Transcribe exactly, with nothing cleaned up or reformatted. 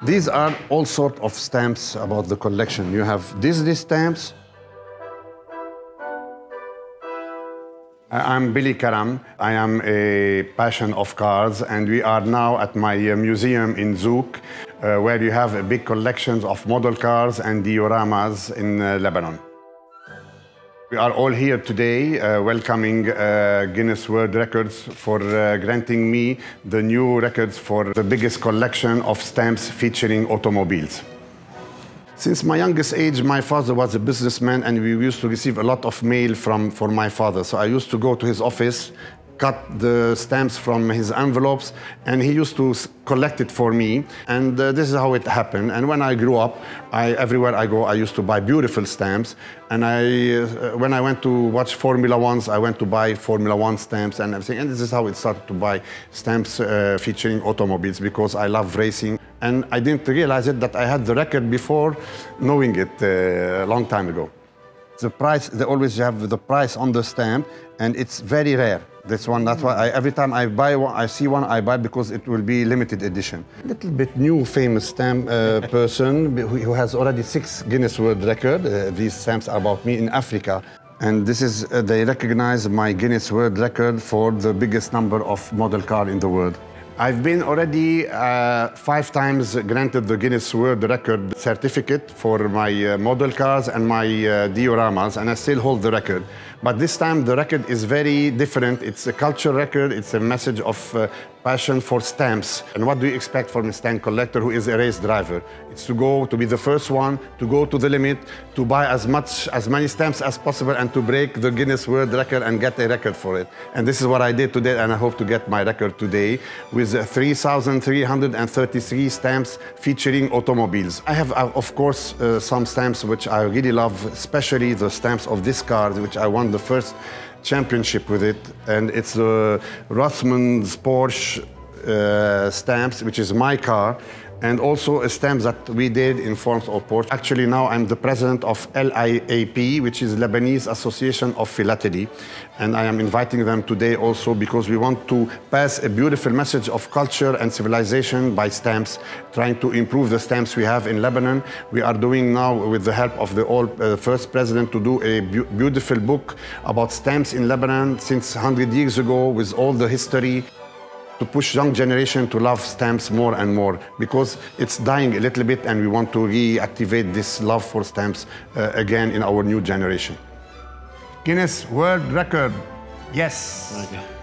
These are all sorts of stamps about the collection. You have Disney stamps. I'm Billy Karam. I am a passion of cars, and we are now at my museum in Zouk, uh, where you have a big collection of model cars and dioramas in uh, Lebanon. We are all here today uh, welcoming uh, Guinness World Records for uh, granting me the new records for the biggest collection of stamps featuring automobiles. Since my youngest age, my father was a businessman, and we used to receive a lot of mail from, from my father. So I used to go to his office, cut the stamps from his envelopes, and he used to collect it for me. And uh, this is how it happened. And when I grew up, I, everywhere I go, I used to buy beautiful stamps. And I, uh, when I went to watch Formula Ones, I went to buy Formula One stamps and everything. And this is how it started to buy stamps uh, featuring automobiles, because I love racing. And I didn't realize it that I had the record before knowing it uh, a long time ago. The price, they always have the price on the stamp, and it's very rare. This one, that's why I, every time I buy one, I see one, I buy because it will be limited edition. A little bit new famous stamp uh, person who, who has already six Guinness World Records. Uh, these stamps are about me in Africa. And this is, uh, they recognize my Guinness World Record for the biggest number of model car in the world. I've been already uh, five times granted the Guinness World Record certificate for my uh, model cars and my uh, dioramas, and I still hold the record. But this time the record is very different. It's a culture record. It's a message of uh, passion for stamps. And what do you expect from a stamp collector who is a race driver? It's to go, to be the first one, to go to the limit, to buy as much, as many stamps as possible, and to break the Guinness World Record and get a record for it. And this is what I did today, and I hope to get my record today with three thousand three hundred thirty-three stamps featuring automobiles. I have, uh, of course, uh, some stamps which I really love, especially the stamps of this car, which I won the first championship with it, and it's the uh, Rothmans Porsche uh, stamps, which is my car, and also a stamp that we did in forms of Porsche. Actually, now I'm the president of L I A P, which is Lebanese Association of Philately, and I am inviting them today also because we want to pass a beautiful message of culture and civilization by stamps, trying to improve the stamps we have in Lebanon. We are doing now, with the help of the old, uh, first president, to do a bu beautiful book about stamps in Lebanon since one hundred years ago, with all the history, to push young generation to love stamps more and more, because it's dying a little bit, and we want to reactivate this love for stamps uh, again in our new generation. Guinness World Record. Yes. Okay.